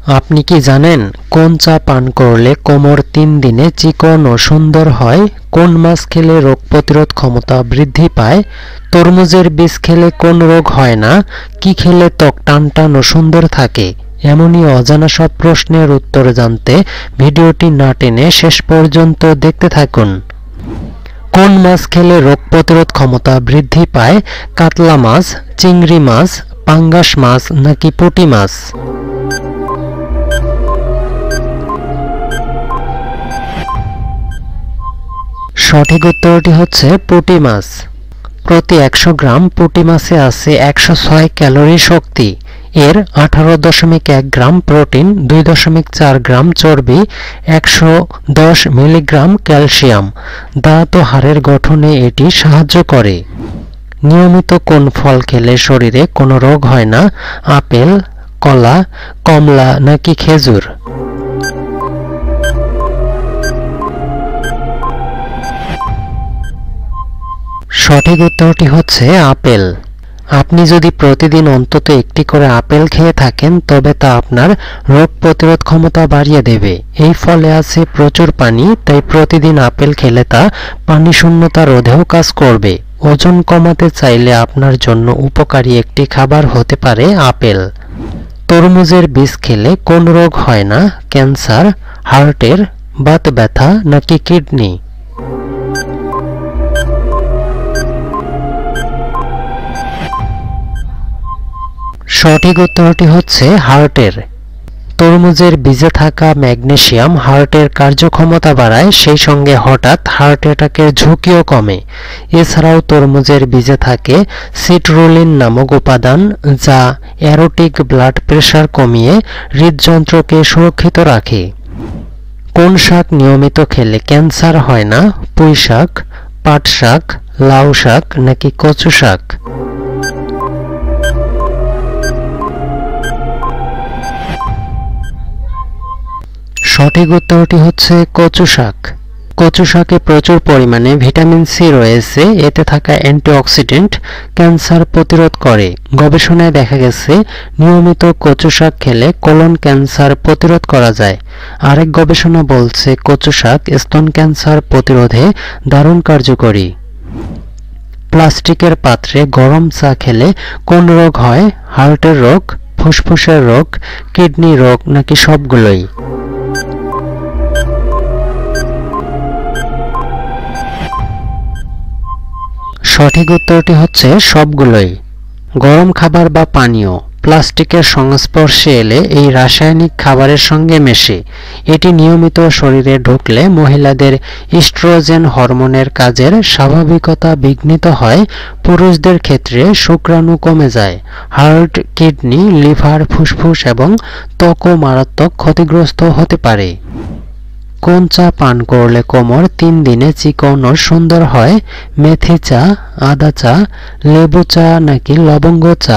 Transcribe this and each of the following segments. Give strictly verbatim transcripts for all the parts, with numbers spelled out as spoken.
আপনি কি জানেন কোন চা পান করলে কোমর তিন দিনে চিকন ও সুন্দর হয়? কোন মাছ খেলে রোগ প্রতিরোধ ক্ষমতা বৃদ্ধি পায়? তরমুজের বীজ খেলে কোন রোগ হয় না? কি খেলে ত্বক টানটান ও সুন্দর থাকে? এমনই অজানা সব প্রশ্নের উত্তর জানতে ভিডিওটি না টেনে শেষ পর্যন্ত দেখতে থাকুন। কোন মাছ খেলে রোগ প্রতিরোধ ক্ষমতা বৃদ্ধি পায়? কাতলা মাছ, চিংড়ি মাছ, পাঙ্গাস মাছ নাকি পুঁটি মাছ? সঠিক উত্তরটি হচ্ছে পুঁটি মাছ। প্রতি একশো গ্রাম পুঁটি মাছে আছে একশো ছয় ক্যালোরি শক্তি। এর আঠারো দশমিক এক গ্রাম প্রোটিন, দুই দশমিক চার গ্রাম চর্বি, একশো দশ মিলিগ্রাম ক্যালসিয়াম। দাঁত ও হাড়ের গঠনে এটি সাহায্য করে। নিয়মিত কোন ফল খেলে শরীরে কোনো রোগ হয় না? আপেল, কলা, কমলা নাকি খেজুর? সঠিক উত্তরটি হচ্ছে আপেল। আপনি যদি প্রতিদিন অন্তত একটি করে আপেল খেয়ে থাকেন তবে তা আপনার রোগ প্রতিরোধ ক্ষমতা বাড়িয়ে দেবে। এই ফলে আছে প্রচুর পানি, তাই প্রতিদিন আপেল খেলে তা পানি শূন্যতা রোধেও কাজ করবে। ওজন কমাতে চাইলে আপনার জন্য উপকারী একটি খাবার হতে পারে আপেল। তরমুজের বীজ খেলে কোন রোগ হয় না? ক্যান্সার, হার্টের, বাত ব্যথা নাকি কিডনি? সঠিক উত্তরটি হচ্ছে হার্টের। তরমুজের বীজে থাকা ম্যাগনেসিয়াম হার্টের কার্যক্ষমতা বাড়ায়, সেই সঙ্গে হঠাৎ হার্ট অ্যাটাকের ঝুঁকিও কমে। এছাড়াও তরমুজের বীজে থাকে সিট্রুলিন নামক উপাদান, যা অ্যারোটিক ব্লাড প্রেশার কমিয়ে হৃদযন্ত্রকে সুরক্ষিত রাখে। কোন শাক নিয়মিত খেলে ক্যান্সার হয় না? পুঁই শাক, পাট শাক, লাউ শাক নাকি কচু শাক? সঠিক উত্তরটি হচ্ছে কচু শাক। কচু শাকে প্রচুর পরিমাণে ভিটামিন সি রয়েছে। এতে থাকা অ্যান্টিঅক্সিডেন্ট ক্যান্সার প্রতিরোধ করে। গবেষণায় দেখা গেছে নিয়মিত কচু শাক খেলে কোলন ক্যান্সার প্রতিরোধ করা যায়। আরেক গবেষণা বলছে কচু শাক স্তন ক্যান্সার প্রতিরোধে দারুণ কার্যকরী। প্লাস্টিকের পাত্রে গরম চা খেলে কোন রোগ হয়? হার্টের রোগ, ফুসফুসের রোগ, কিডনি রোগ নাকি সবগুলোই? সঠিক উত্তরটি হচ্ছে সবগুলোই। গরম খাবার বা পানীয় প্লাস্টিকের সংস্পর্শে এলে এই রাসায়নিক খাবারের সঙ্গে মেশে। এটি নিয়মিত শরীরে ঢুকলে মহিলাদের ইস্ট্রোজেন হরমোনের কাজের স্বাভাবিকতা বিঘ্নিত হয়। পুরুষদের ক্ষেত্রে শুক্রাণু কমে যায়। হার্ট, কিডনি, লিভার, ফুসফুস এবং ত্বকও মারাত্মক ক্ষতিগ্রস্ত হতে পারে। কোন চা পান করলে কোমর তিন দিনে চিকন ও সুন্দর হয়? মেথি চা, আদা চা, লেবু চা নাকি লবঙ্গ চা?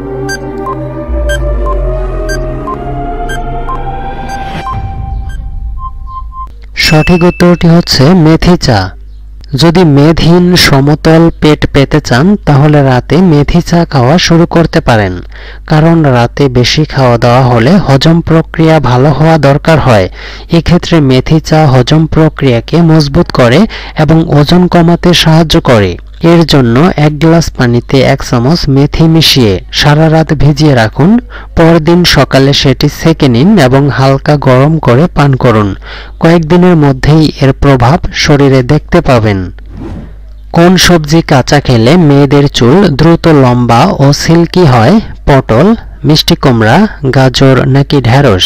সঠিক উত্তরটি হচ্ছে মেথি চা। যদি মেদহীন সমতল পেট পেতে চান তাহলে রাতে মেথি চা খাওয়া শুরু করতে পারেন, কারণ রাতে বেশি খাওয়া দাওয়া হলে হজম প্রক্রিয়া ভালো হওয়া দরকার হয়। এক্ষেত্রে মেথি চা হজম প্রক্রিয়াকে মজবুত করে এবং ওজন কমাতে সাহায্য করে। এর জন্য এক গ্লাস পানিতে এক চামচ মেথি মিশিয়ে সারা রাত ভিজিয়ে রাখুন। পরদিন সকালে সেটি ছেঁকে নিন এবং হালকা গরম করে পান করুন। কয়েকদিনের মধ্যেই এর প্রভাব শরীরে দেখতে পাবেন। কোন সবজি কাঁচা খেলে মেয়েদের চুল দ্রুত লম্বা ও সিল্কি হয়? পটল, মিষ্টি কুমড়া, গাজর নাকি ঢেঁড়স?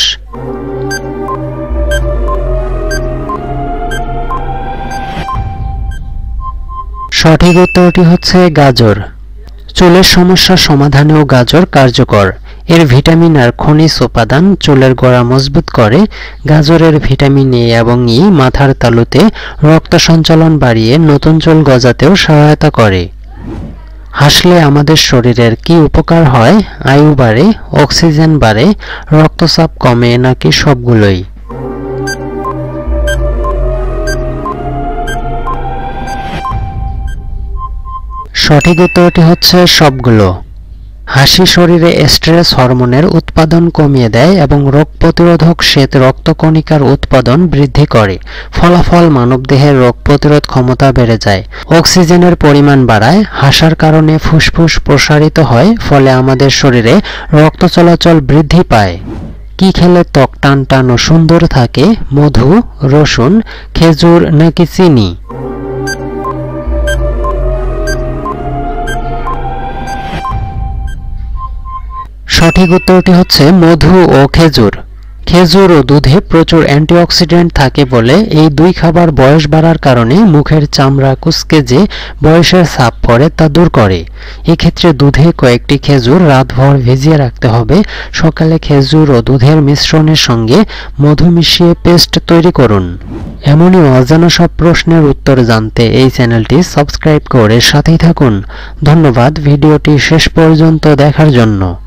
সঠিক উত্তরটি হচ্ছে গাজর। চুলের সমস্যা সমাধানেও গাজর কার্যকর। এর ভিটামিন আর খনিজ উপাদান চুলের গোড়া মজবুত করে। গাজরের ভিটামিন এ এবং ই মাথার তালুতে রক্ত সঞ্চালন বাড়িয়ে নতুন চুল গজাতেও সহায়তা করে। হাসলে আমাদের শরীরের কি উপকার হয়? আয়ু বাড়ে, অক্সিজেন বাড়ে, রক্তচাপ কমে নাকি সবগুলোই? সঠিক উত্তরটি হচ্ছে সবগুলো। হাসি শরীরে স্ট্রেস হরমোনের উৎপাদন উৎপাদন কমিয়ে দেয় এবং রোগ প্রতিরোধক শ্বেত রক্তকণিকার উৎপাদন বৃদ্ধি করে। ফলাফল মানবদেহের রোগ প্রতিরোধ ক্ষমতা বেড়ে যায়। অক্সিজেনের পরিমাণ বাড়ায়, হাসার কারণে ফুসফুস প্রসারিত হয়, ফলে আমাদের শরীরে রক্ত চলাচল বৃদ্ধি পায়। কি খেলে ত্বক টান টান ও সুন্দর থাকে? মধু, রসুন, খেজুর নাকি চিনি? সঠিক উত্তরটি হচ্ছে মধু ও খেজুর। খেজুর ও দুধে প্রচুর অ্যান্টিঅক্সিডেন্ট থাকে বলে এই দুই খাবার বয়স বাড়ার কারণে মুখের চামড়া কুঁচকে যে বয়সের ছাপ পড়ে তা দূর করে। এক্ষেত্রে দুধে কয়েকটি খেজুর রাতভর ভিজিয়ে রাখতে হবে। সকালে খেজুর ও দুধের মিশ্রণের সঙ্গে মধু মিশিয়ে পেস্ট তৈরি করুন। এমনই অজানা সব প্রশ্নের উত্তর জানতে এই চ্যানেলটি সাবস্ক্রাইব করে সাথেই থাকুন। ধন্যবাদ ভিডিওটি শেষ পর্যন্ত দেখার জন্য।